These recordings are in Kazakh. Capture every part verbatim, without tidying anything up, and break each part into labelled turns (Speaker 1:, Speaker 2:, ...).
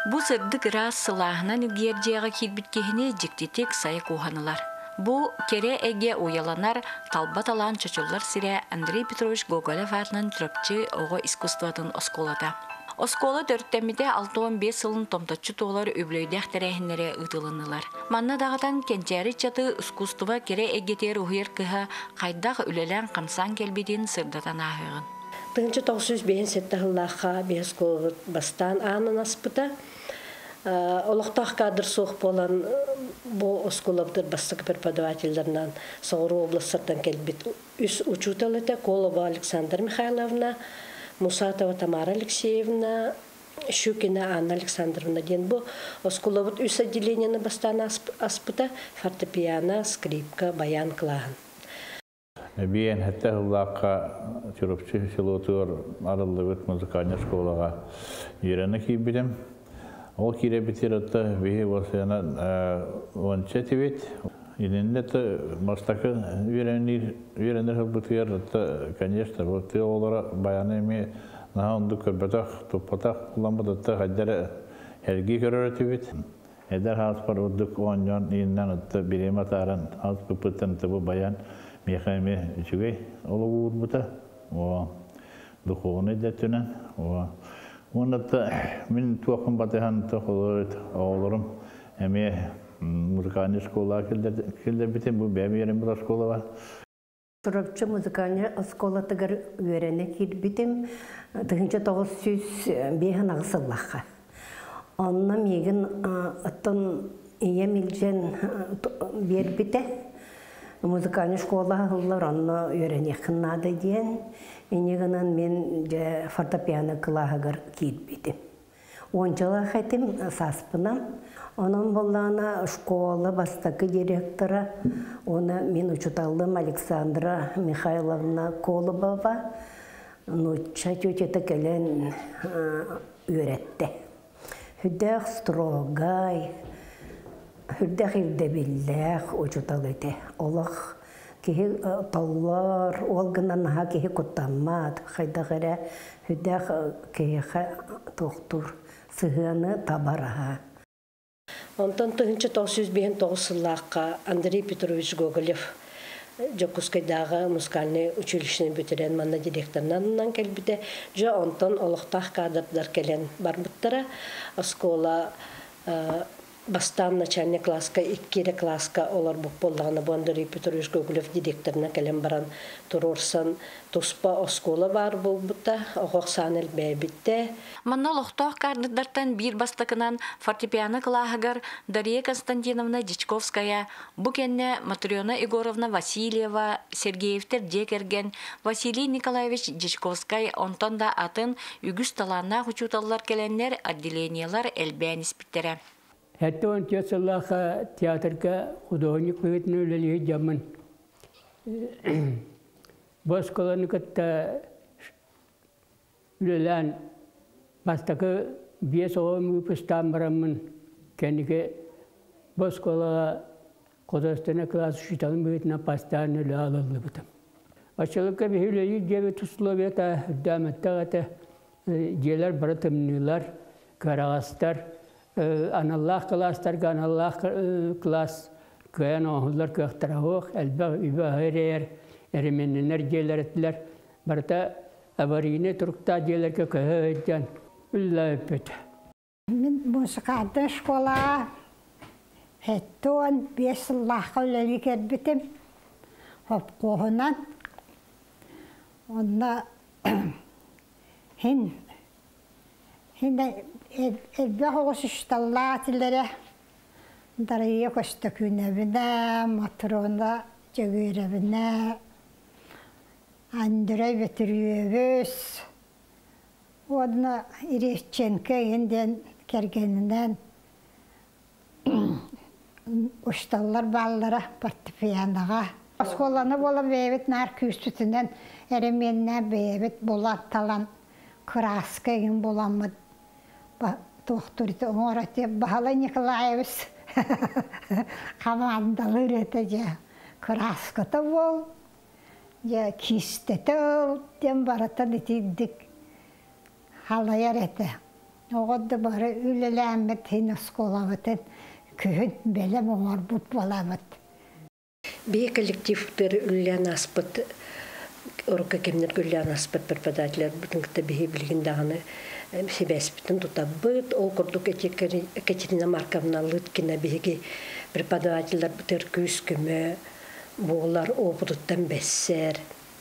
Speaker 1: Бу сырдык рас сылахынан илгердияға кирбиткехіне жіктетек сайы куханылар. Бу кере эге уяланар талбат алан чочуллар сире Андрей Петрович Гоголев атынан трөпчі оғы искусстватын осколата. Оскола төрттеміде алты он бес сылын томточу тоолар өблөйдәк тәрәхінлері ұтылынылар. Манна дағатан кенчәрі чаты искусства кере эгетер уйыр кыха қайдақ үлелән қамсан келбеден сырдатан ағығын.
Speaker 2: Тыңчы тоғыз бейін сеттағылаға бейс қолғыт бастан анын аспыта. Олықтақ кадр соқ болан бұл осколабдыр бастық преподавательдерінен Сауыру областардан келбет. Үс учуталыта Колова Александр Михайловна, Мусатова Тамара Алексеевна, Щукина Анна Александровна ден бұл осколабыт үс отделениені бастан аспыта фортепиано, скрипка, баян кылағын.
Speaker 3: Бейін хәтті ғылаққа түріпші силотуар арылыбыт музыкальный школаға ерені кейбілім. Ол кире битер отта бейі болсаяна онча тевет. Иненде мастакы веренер хылбытыгер отта, конечно, вот ты олара баяны еме нағанды көрбетақ, топпатақ құламбыд отта қайдары әрге көрер тевет. Эдер хаспар ұддық оңжан иіннен отта берем атаран аз бұпыттан тұбы баян мекайме жүгей олы ұғырбыта. Дұқуғын едеттінен. Онда мен туақым батыхан тоқылыр оғылырым. Әме музыкальный школа келдер бітем, бұл бәмі ерім бір школа бар.
Speaker 4: Тұрапчы музыкальный школа тұғыр өрені кел бітем, тұғынша тоғыз сүз бейін ағысыллаққа. Онна мегін ұттын ие мелжен бер біте. Музыкальный школа ғылылар онна өрені қыннады дейін. Енегінен мен фортепиано кылағығыр кейтбейдім. Ончала қайтым саспынам. Onun боллана школа бастакы директора, оны мен учуталдым Александра Михайловна Колобова, нуча тететі кәлен өретті. Хүддәқ строгай, хүддәқ илдебілләқ учутал еті. Олық кеһи таллар, ол гынан наһа кеһи куттаммат, хайдағыра хүддәқ кеһи тоқтур сыһыны табараха.
Speaker 2: Онтан тыгынчы тоғыз бейін тоғыз сыллаққа Андрей Петрович Гоголев Жокускайдағы музыкальный училищені бөтерен манна директорынан келбіде. Жо онтан олықтақ кадрдар келен барбыттара. Оскола бастан начальник класска, иккері класска олар бұқ болдағына бұл Андрей Петрович Гоголев директорына келен баран тұрорсан туспа оскола бар бұл бұтта, оғықсан әл бәйбітті.
Speaker 1: Манна лохтоқ кардырдартан бир бастықынан фортепиано клағығар Дарья Константиновна Дичковская, бұкенне Матриона Егоровна Васильева, Сергеевтер декерген Василий Николаевич Дичковскай онтан да атын үгіс таланна құчуталар келеннер отделениялар әлбән іспіттері.
Speaker 5: Хәтті он тесіллаға театрға художник бөгетін өлелігі жамын. Бос қоланы күтті өлелән бастақы бес оғым үпістан барамын. Кәнеге бос қолаға қодастына класс үшіталын бөгетін апастан өлі алылы бұтым. Ашылыққа бе өлелі жебе тұсловета үддәметтағаты желер бары тымнылар, қарағастар, Аналлах кластар, аналлах класс, көйен оғылар көқтара оқ, әлбәқ үйбі ғайрайыр, әріменнер желер әттілер. Барта аварийне тұрықта желер көйден үлі өппет.
Speaker 6: Мен музыкады школа әттуан бес лақы өлі кәрбітім. Хоп қоғынан. Онда хин Elbette hoğuştallatillere darıya koştakünevine, matrona cegürevine, Andrei Vetürüyevüs, Odna İrişçenke yeniden kergeninden uçtallar ballara fortepiyanoga. Oskolanı bola beyvet nar küstütünden eremenine beyvet bola talan kraska yin bolamad. Doktorite oğratı Bahala Nikolaevs kamandalı rete kraska da bol. Ya kiste ol, dem barata nitiddik halaya rete. Оғады бары үлеләмет хин осколабытын күн белем оңар бұт балабыт.
Speaker 2: Бей коллективтер үллән аспыт, орка кемнер үллән аспыт преподавателер бүтін кітті бей білген дағыны себәспітін тұтабыт. Ол күрдік Екатерина Марковна Лыткина бейге преподавателер бүтір күз күмі болар опытыттан бәссер.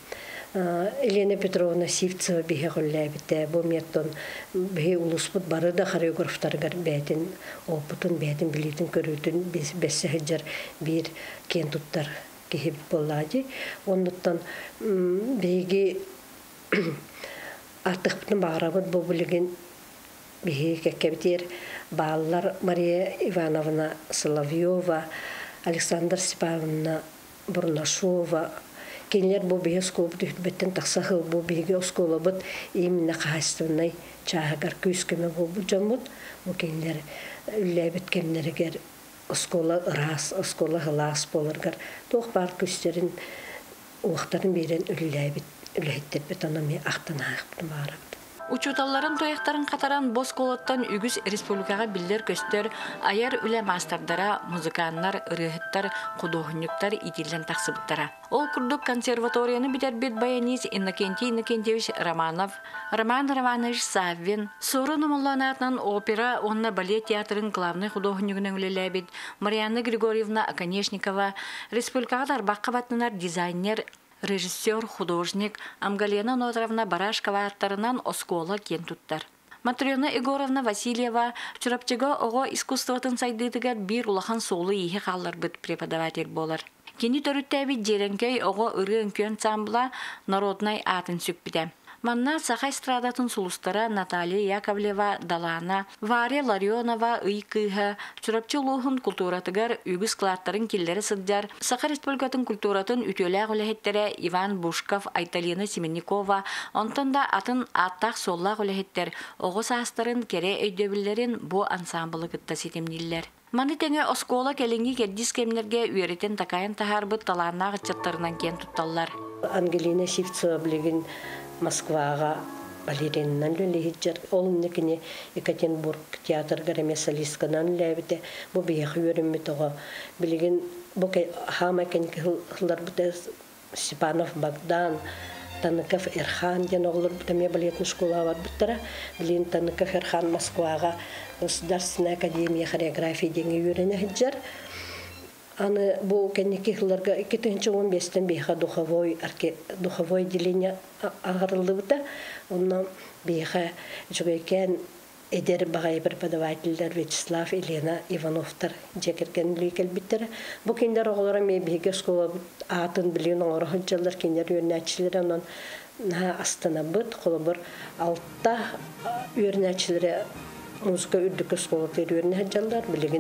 Speaker 2: Елена Петровна Сивцева бейге ғылләбіті, бұл меттон бейге ұлыспыт бары да хореографтарғар бәйтін опытын, бәйтін білетін көрітін бәссі ғыджар бір кен тұттар кехіп болады. Онныттан бейге артықпытын бағырабыт бұл білген бейге кәкәбітер балалар Мария Ивановна Соловьева, Александр Степановна Бурнашова, Кенлер бу бие скола бут беттен таксахыл бу биге скола бут именно хастынай чагар күскеме бу жамут бу кенлер үлебет кемнергер скола рас скола халас боларгар тох бар күстерин уктарын берен үлебет үлеттер бетономия ахтанах бара.
Speaker 1: Учуталларын тояқтарын қатаран бос колоттан үгіз республикаға білдер көстер, аяр үлі мастардара, музыканнар, ырыхыттар, құдуғынюктар итилден тақсыбыттара. Ол күрдік консерваторияны бітер бет баяниз Иннокентий Иннокентьевич Романов, Роман Романович Саввин, Соры нумалланатынан опера, онна балет театрын главный құдуғынюгінің үлелі бет, Марьяна Григорьевна Оконечникова, республикаға дарбаққа батнынар дизайнер, режиссер, художник Амгалена Нотровна Барашкова аттарынан оскола кен туттар. Матрена Егоровна Васильева чурапчыга ого искусствотын сайдыдыгар бир улахан солы ихи қаллар быт преподаватель болар. Кени төрүттәбит жеренкей ого ыры өнкөн самбла народнай атын сүкпіде. Манна Сахай страдатын сулустара Наталья Яковлева Далана, Варя Ларионова Ыйкыха, чурапчылуғын культуратыгар үгіз клаттарын келлері сыддар, Сахар республикатын культуратын үтөлі ғылехеттері Иван Бушков, Айталина Семенникова, онтында атын аттақ солла ғылехеттер, оғыз астарын кере өйдөбілерін бұ ансамблы кытта сетемнелер. Маны тәңе оскола кәлінгі кәддіз кемнерге үйеретін такайын тахарбыт таланна ғытчаттарынан кен тутталар.
Speaker 2: Ангелина Сивцева білген Москваға балериннан лөлейджер. Ол некіне Екатеринбург театр гараме солистканан ләбіте. Бұл бейхі өрімі тоға. Білген бұл хама кәнкі ғылар бұты Степанов Богдан, Таныков Эрхан ден оғылыр бұтаме балетный школа бар бұттыра. Білген Таныков Эрхан Москваға Государственная академия хореографии денге өріне ғыджар. Аны бұл кәнеке ғыларға екі мың он бестен бейха духовой отделение ағырылды бұта. Онна бейха жүгейкен әдер бағай преподавательдер Вячеслав, Елена Ивановтар жекерген лүйкел біттері. Бұл кендер оғылары ме бейге скола атын білген оңыры ғылжалар кендер өрнәтшілері онын астана бұд. Қолы бір алтта өрнәтшілері музыка үрдікі сколатыр өрнәтшілер білген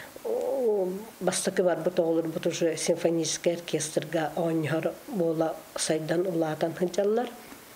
Speaker 2: бастықы бар бұт оғылыр бұт уже симфонический оркестрға ойнығыр бола сайдан ұлатан ғылжалар.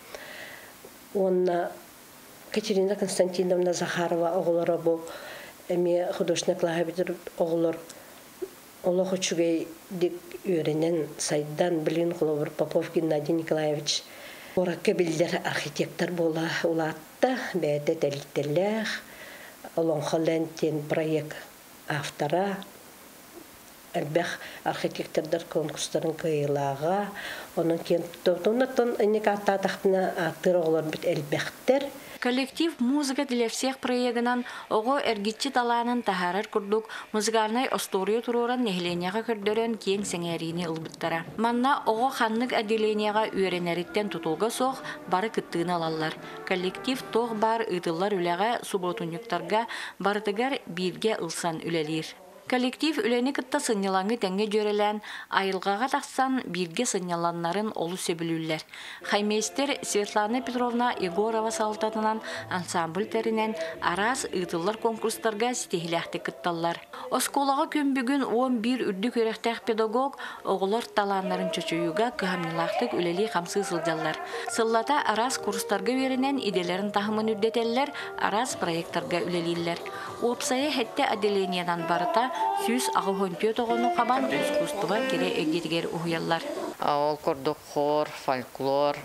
Speaker 2: Онна Катерина Константиновна Захарова оғылары бұл әме художник лағабетір оғылыр олығы чүгей дек өренен сайдан білін құлы Попов Геннадий Николаевич. Оракка білдер архитектор бола ұлатта бәді дәліттелер олонғылен тен проект автора әлбәқ архитектордар конкурстарын кыйлаға, оның кен тұтынатын әнек атта тақтына аттыр оғылар біт әлбәқтер.
Speaker 1: Коллектив «Музыка для всех» проегынан ого эргитчи таланын тахарар курдук музыкальный остория туруран нехленияға көрдөрен кен сеңерини ылбыттара. Манна ого ханнык отделенияға үйренериттен тутулга соқ бары кыттыын алалар. Коллектив тоқ бар ытыллар үләға субботунюктарга барытыгар бирге ылсан үлелир. Коллектив үләне кытта сыннялаңы тәңге жөрелән, айылғаға тақсан бирге сынняланнарын олу сөбілілер. Хаймейстер Светлана Петровна Егорова салтатынан ансамбль тәрінен арас ытыллар конкурстарға стихиләхті кытталар. Осколаға күн бүгін он бир үрді көректәқ педагог оғылар таланларын чөчөйуға күхамнылақтық үләли қамсы сылдалар. Сыллата арас курстарға верінен иделерін тахымын үрдетелер, арас проекттарға үләлилер. Опсайы хәтті отделениyadan барыта сүз ағығынпе тоғыны қабан искусства кере өгдетігер ұғыялар.
Speaker 7: Ол көрді хор, фольклор,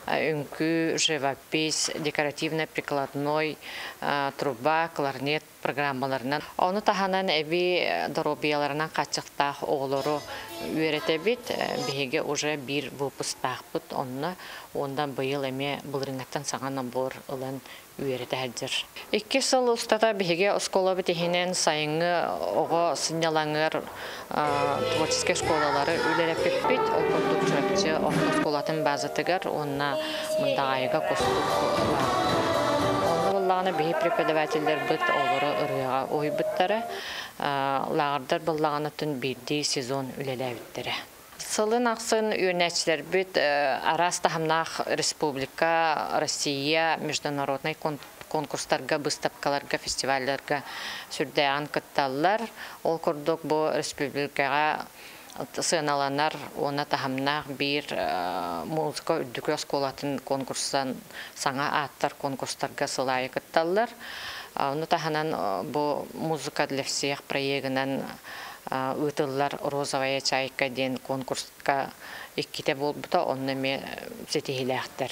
Speaker 7: үңкү, живопись, декоративно-прикладной, труба, кларнет программаларынан. Оны таханан эби доробияларынан качыктах оголору үйрөтөбүт. Биге уже бир выпустак бут. Онна ондан быйыл эме булрыңаттан саңан бор ылан үйрөтөдүр. Икки жыл устата биге оскола битинен сайынгы ого сынялаңыр творческий школалары үлелеп бит. Окундук чөпчө осколатын базатыгар онна мындагайга костук. Онна бихи преподавательдер бит олары ырыга ой биттары. Лагардар буллаганатын бирди сезон үлелебиттери. Сылын ақсын үйренәчілер бит арас тахамнах республика, Россия, международный конкурстарга, выставкаларга, фестивальдарга сүрдәгән кытталлар. Ол курдук бу республикага сыналанар, оны тахамнах бир музыка үддүкө осколатын конкурстан саңа аттар конкурстарга сылайы кытталлар. Оны таханан бу музыка для всех проегінен Үтіллар розовая чайка ден конкурсқа икките болбута, онны ме зетихиләқтір.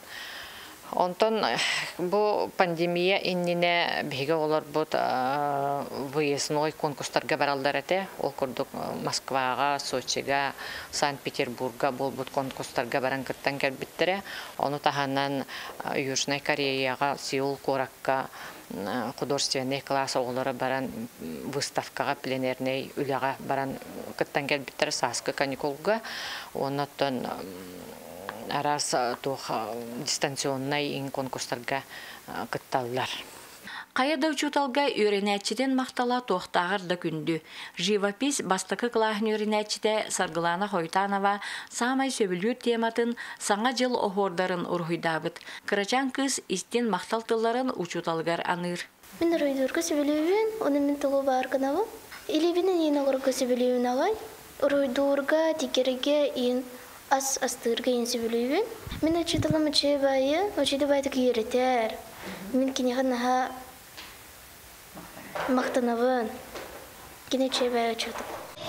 Speaker 7: Онтон бу пандемия иннине биге олар бут выездной конкурстарга баралдар эте. Ол курдук Москвага, Сочига, Санкт-Петербурга болбут конкурстарга баран кыттан келбиттере. Оны таханан Южной Кореяга, Сеул, Коракка художественный класс олары баран выставкага пленерный үләгә баран кыттан келбиттере Саска каникулга. Оннан арас тух дистанционный ин конкурстарга кытталлар.
Speaker 1: Каяда учуталга үйренәчиден мақтала тоқтағыр да күнді. Живопись бастықы клахын үйренәчіде Саргылана Хойтанова самай сөбілер тематын саңа жыл оғордарын ұрғыдабыт. Кырачан кыз истен мақталтыларын учуталгар аныр.
Speaker 8: Мен ұрғыдырғы сөбілеуін, оны мен тұлу бар қынавы. Илебінен ең оғырғы сөбілеуін алай. Ұрғыдырға текерге ең ас астырға ең сөбілеуін. Мен учуталым учы байы, учыды байдық үйретер. Мен кенеғын аға мақтанавын. Кене учы байы учудым.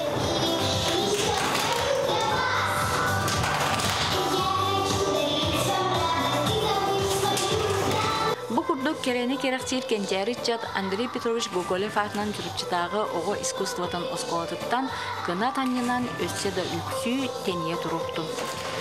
Speaker 1: Букурдук керени керактир кенжери чат Андрей Петрович Гоголев атынан жүрүпчүдагы ого искусствотон осколатыттан гына таньянан өссе да үксүү тение турукту.